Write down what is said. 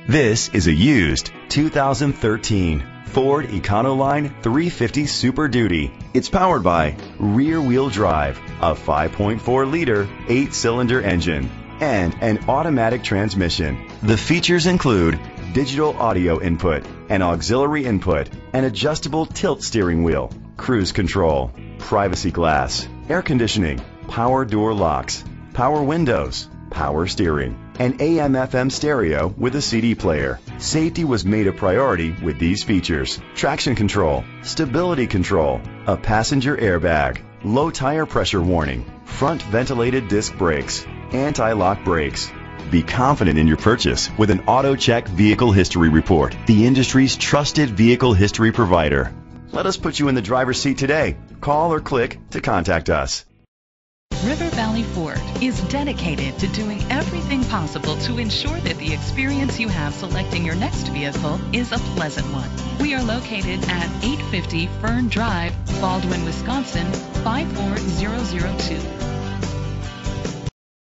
This is a used 2013 Ford Econoline 350 Super Duty. It's powered by rear-wheel drive, a 5.4-liter, 8-cylinder engine, and an automatic transmission. The features include digital audio input, an auxiliary input, an adjustable tilt steering wheel, cruise control, privacy glass, air conditioning, power door locks, power windows, power steering, an AM/FM stereo with a CD player. Safety was made a priority with these features: traction control, stability control, a passenger airbag, low tire pressure warning, front ventilated disc brakes, anti-lock brakes. Be confident in your purchase with an AutoCheck Vehicle History Report, the industry's trusted vehicle history provider. Let us put you in the driver's seat today. Call or click to contact us. River Valley Ford is dedicated to doing everything possible to ensure that the experience you have selecting your next vehicle is a pleasant one. We are located at 850 Fern Drive, Baldwin, Wisconsin 54002.